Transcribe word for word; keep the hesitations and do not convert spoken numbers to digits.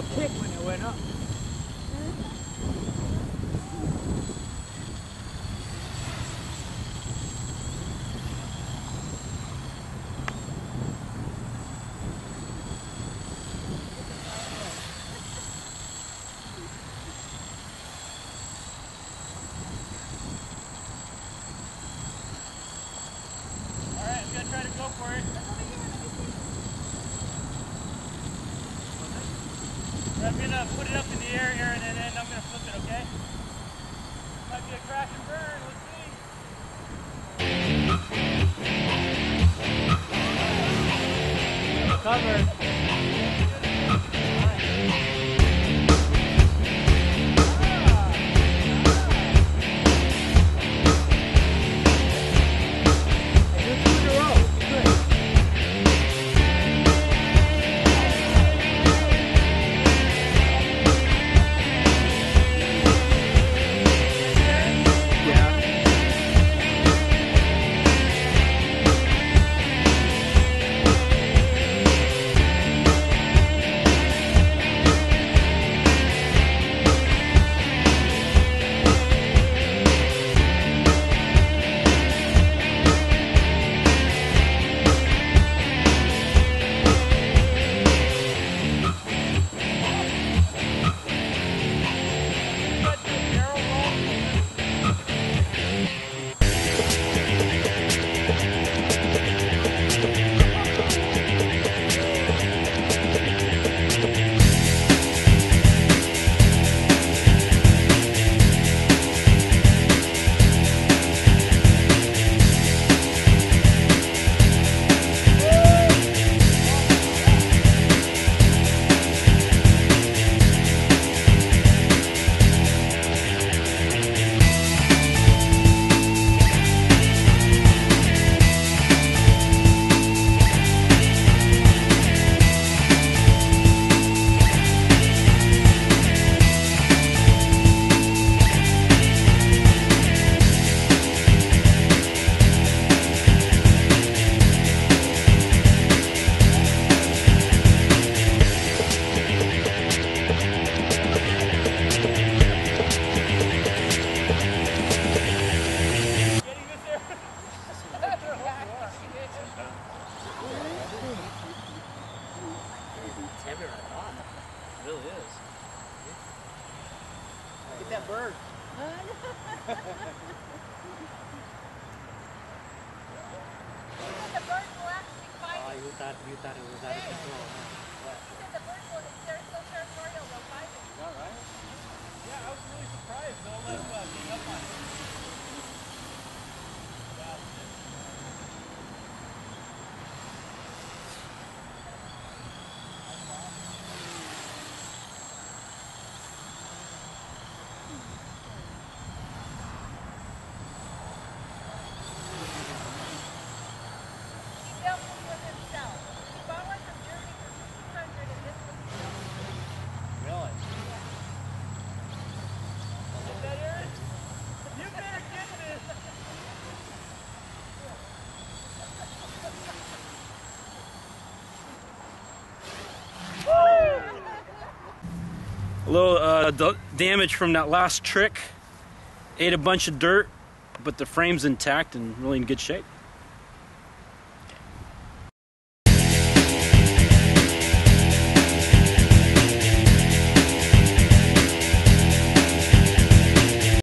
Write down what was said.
little kick when it went up. Alright, I'm gonna try to go for it. I'm gonna put it up in the air, Aaron, and then I'm gonna flip it, okay? Might be a crash and burn, let's see. Cover. It's heavier than I thought. It really is. Look at that bird. The bird will actually fight. Oh, you thought, you thought it was out of control. Huh? He said the bird will, they're so territorial, they'll fight it. Is that right? Yeah, I was really surprised. No less uh, being up on it. He built it for himself. He bought one from Germany for fifteen hundred and this was built. Really? Is that Aaron? You better get this! A little uh, d damage from that last trick. Ate a bunch of dirt, but the frame's intact and really in good shape.